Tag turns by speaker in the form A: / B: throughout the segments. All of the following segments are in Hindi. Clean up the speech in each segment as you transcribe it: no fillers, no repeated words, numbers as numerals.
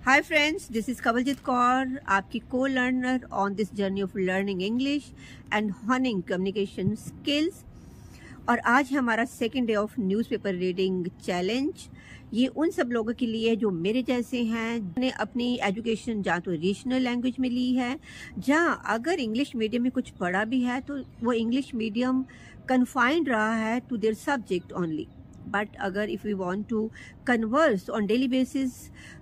A: Hi friends, this is Kawaljeet Kaur, आपकी co-learner on this journey of learning English and honing communication skills। और आज है हमारा second day of newspaper reading challenge. ये उन सब लोगों के लिए जो मेरे जैसे हैं, जिन्होंने अपनी एजुकेशन जहाँ तो रीजनल लैंग्वेज में ली है, जहाँ अगर इंग्लिश मीडियम में कुछ पढ़ा भी है तो वो इंग्लिश मीडियम कन्फाइंड रहा है to their subject only. But अगर if we want to converse on daily basis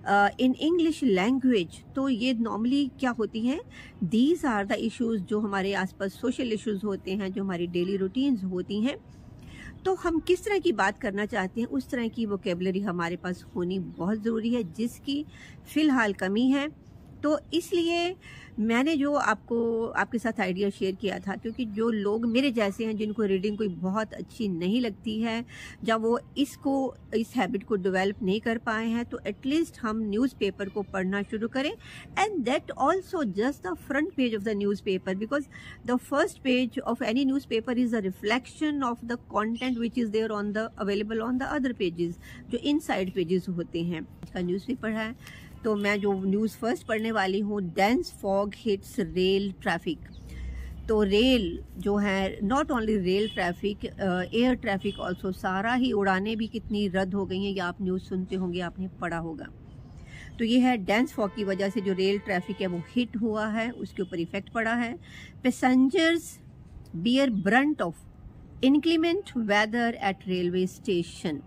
A: in English language, तो ये नॉर्मली क्या होती हैं, दीज आर द इश्यूज़ जो हमारे आसपास सोशल इश्यूज़ होते हैं, जो हमारी डेली रूटीन्स होती हैं। तो हम किस तरह की बात करना चाहते हैं, उस तरह की वोकेबलरी हमारे पास होनी बहुत ज़रूरी है, जिसकी फ़िलहाल कमी है। तो इसलिए मैंने जो आपके साथ आइडिया शेयर किया था, क्योंकि जो लोग मेरे जैसे हैं जिनको रीडिंग कोई बहुत अच्छी नहीं लगती है, जब वो इस हैबिट को डेवलप नहीं कर पाए हैं, तो एटलीस्ट हम न्यूज़पेपर को पढ़ना शुरू करें। And that also just the front page of the newspaper, because the first page of any newspaper is a reflection of the content which is there on the available on the other pages, जो इनसाइड पेजेस होते हैं। इसका न्यूज़पेपर है, तो मैं जो न्यूज़ फर्स्ट पढ़ने वाली हूँ, dense fog hits rail traffic. तो रेल जो है, not only rail traffic, air traffic also, सारा ही उड़ानें भी कितनी रद्द हो गई हैं, या आप न्यूज़ सुनते होंगे, आपने पढ़ा होगा। तो ये है डेंस फॉग की वजह से जो रेल ट्रैफिक है वो हिट हुआ है, उसके ऊपर इफेक्ट पड़ा है। Passengers bear brunt of inclement weather at railway station.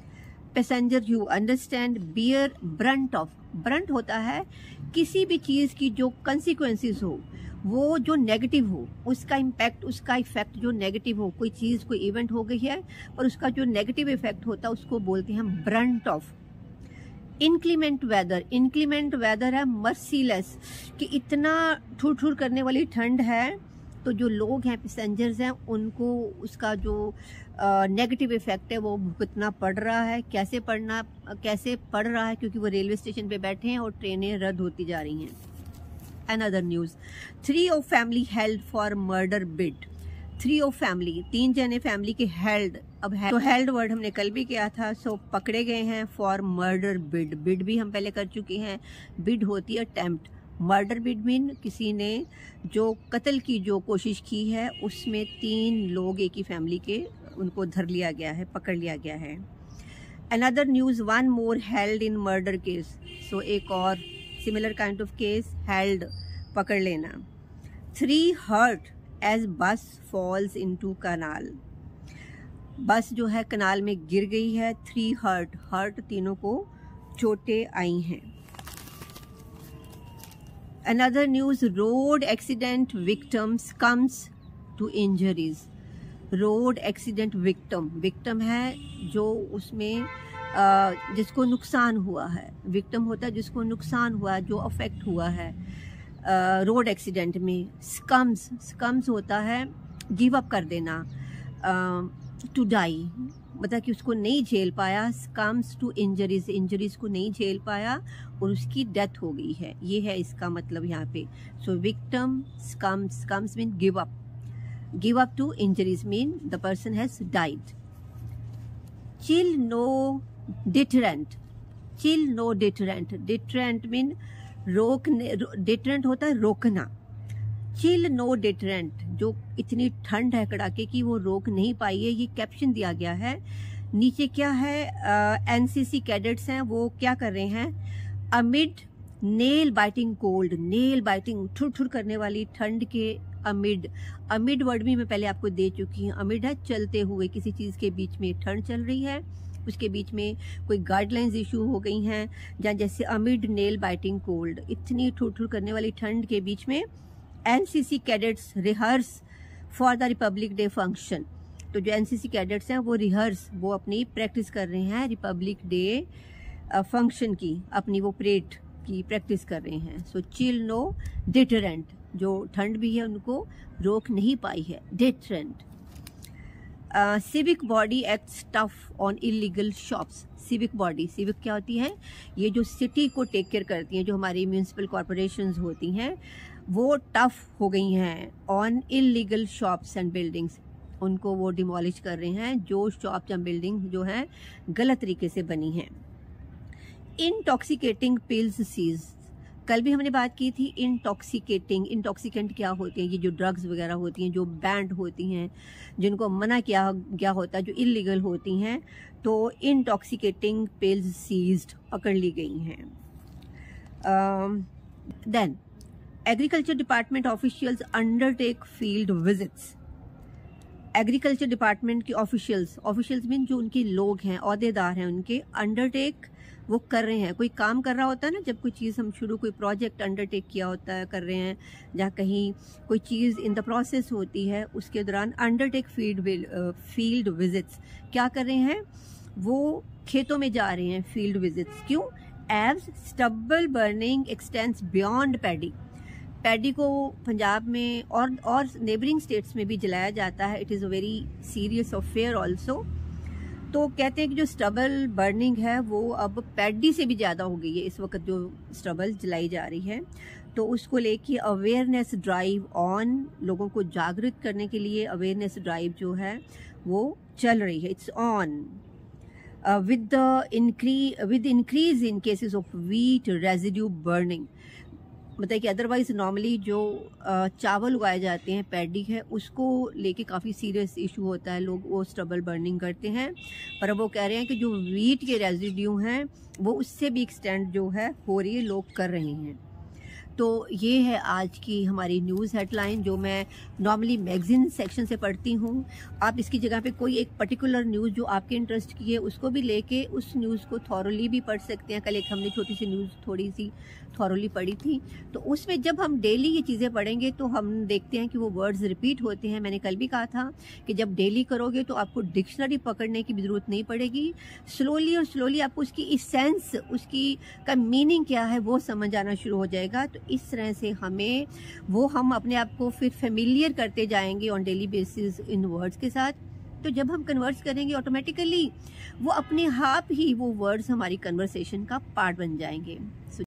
A: Passenger, you understand, bear brunt of, brunt होता है किसी भी चीज़ की जो कंसिक्वेंसेस हो, वो जो नेगेटिव हो, उसका इम्पैक्ट, उसका इफेक्ट जो नेगेटिव हो, कोई चीज़, कोई इवेंट हो गई है और उसका जो नेगेटिव इफेक्ट होता है उसको बोलते हैं brunt of. Inclement weather, inclement weather है मर्सीलेस, कि इतना ठुर ठुर करने वाली ठंड है, तो जो लोग हैं, पैसेंजर्स हैं, उनको उसका जो नेगेटिव इफेक्ट है वो भुगतना पड़ रहा है। कैसे पड़ रहा है, क्योंकि वो रेलवे स्टेशन पे बैठे हैं और ट्रेनें रद्द होती जा रही हैं। Another news, 3 of family held for murder bid। 3 of family, 3 जने फैमिली के हेल्ड, अब है तो हेल्ड वर्ड हमने कल भी किया था, सो पकड़े गए हैं फॉर मर्डर बिड। बिड भी हम पहले कर चुके हैं, बिड होती है अटेम्प्ट। मर्डर बिड मीन किसी ने जो कत्ल की जो कोशिश की है, उसमें 3 लोग एक ही फैमिली के, उनको धर लिया गया है, पकड़ लिया गया है। Another news, 1 more held in murder case. So एक और similar kind of case, held, पकड़ लेना। 3 hurt as bus falls into canal. Bus जो है कनाल में गिर गई है। 3 hurt, तीनों को चोटें आई हैं। Another news, road accident victims comes to injuries। Road accident victim है जो उसमें जिसको नुकसान हुआ है। विक्टिम होता है जिसको नुकसान हुआ है, जो अफेक्ट हुआ है रोड एक्सीडेंट में। स्कम्स होता है गिव अप कर देना, टू डाई, मतलब कि उसको नहीं झेल पाया। कम्स टू इंजरीज को नहीं झेल पाया और उसकी डेथ हो गई है, ये है इसका मतलब यहाँ पे। So victim, succumbs mean give up to injuries mean the person has died. Still no deterrent, deterrent mean रोकने, डिटरेंट होता है रोकना। चिल नो डिटरेंट, जो इतनी ठंड है कड़ाके की, वो रोक नहीं पाई है। ये कैप्शन दिया गया है। नीचे क्या है, एनसीसी कैडेट्स हैं, वो क्या कर रहे हैं, amid nail biting cold, nail biting, ठुर करने वाली ठंड के अमिड वर्ड भी मैं पहले आपको दे चुकी हूँ। अमिड है चलते हुए, किसी चीज़ के बीच में ठंड चल रही है, उसके बीच में कोई गाइडलाइंस इशू हो गई हैं, जहाँ जैसे अमिड नेल बाइटिंग कोल्ड, इतनी ठुर करने वाली ठंड के बीच में NCC cadets rehearse for the republic day function. तो जो एनसीसी कैडेट्स हैं वो अपनी प्रैक्टिस कर रहे हैं रिपब्लिक डे फंक्शन की, अपनी वो परेड की प्रैक्टिस कर रहे हैं। सो चिल नो डिटरेंट, जो ठंड भी है उनको रोक नहीं पाई है, deterrent. Civic body acts tough on illegal shops. Civic body, civic क्या होती है, ये जो सिटी को टेक केयर करती हैं, जो हमारी म्यूनिसिपल कॉरपोरेशंस होती हैं, वो टफ हो गई हैं on illegal shops and buildings. उनको वो डिमोलिश कर रहे हैं, जो शॉप या बिल्डिंग जो है गलत तरीके से बनी हैं। Intoxicating pills seized. कल भी हमने बात की थी इंटॉक्सिकेटिंग, इंटॉक्सिकेंट क्या होते हैं, ये जो ड्रग्स वगैरह होती हैं जो बैंड होती हैं, जिनको मना किया गया होता है, जो इलीगल होती हैं, तो इंटॉक्सिकेटिंग पिल्स सीज्ड, पकड़ ली गई हैं। Then agriculture department officials undertake field visits. Agriculture department के ऑफिशियल्स मीन जो उनके लोग हैं, ओहदेदार हैं, उनके अंडरटेक वो कर रहे हैं। कोई काम कर रहा होता है ना, जब कोई चीज़ हम कोई प्रोजेक्ट अंडरटेक किया होता है, कर रहे हैं, जहाँ कहीं कोई चीज़ इन द प्रोसेस होती है, उसके दौरान अंडरटेक फील्ड विजिट्स क्या कर रहे हैं, वो खेतों में जा रहे हैं, फील्ड विजिट्स। क्यों? As stubble burning extends beyond paddy. Paddy को पंजाब में और नेबरिंग स्टेट्स में भी जलाया जाता है। It is a very serious affair also. तो कहते हैं कि जो स्टबल बर्निंग है वो अब पैडी से भी ज़्यादा हो गई है इस वक्त, जो स्टबल जलाई जा रही है। तो उसको लेके अवेयरनेस ड्राइव ऑन, लोगों को जागृत करने के लिए अवेयरनेस ड्राइव जो है वो चल रही है, it's on. With increase in cases of wheat residue burning, मतलब कि अदरवाइज नॉर्मली जो चावल उगाए जाते हैं, पैडी है, उसको लेके काफ़ी सीरियस इशू होता है, लोग वो स्टबल बर्निंग करते हैं। पर अब वो कह रहे हैं कि जो वीट के रेजिड्यू हैं वो उससे भी एक्सटेंड जो है हो रही है, लोग कर रहे हैं। तो ये है आज की हमारी न्यूज़ हेडलाइन, जो मैं नॉर्मली मैगजीन सेक्शन से पढ़ती हूँ। आप इसकी जगह पे कोई एक पर्टिकुलर न्यूज़ जो आपके इंटरेस्ट की है उसको भी लेके उस न्यूज़ को थॉरोली भी पढ़ सकते हैं। कल एक हमने छोटी सी न्यूज़ थोड़ी सी थॉरोली पढ़ी थी, तो उसमें जब हम डेली ये चीज़ें पढ़ेंगे तो हम देखते हैं कि वो वर्ड्स रिपीट होते हैं। मैंने कल भी कहा था कि जब डेली करोगे तो आपको डिक्शनरी पकड़ने की भी ज़रूरत नहीं पड़ेगी। स्लोली आपको उसकी इसेंस, उसकी का मीनिंग क्या है वो समझ आना शुरू हो जाएगा। तो इस तरह से हम अपने आप को फिर फेमिलियर करते जाएंगे on daily basis in words के साथ। तो जब हम कन्वर्स करेंगे ऑटोमेटिकली वो अपने आप ही वो वर्ड्स हमारी कन्वर्सेशन का पार्ट बन जाएंगे।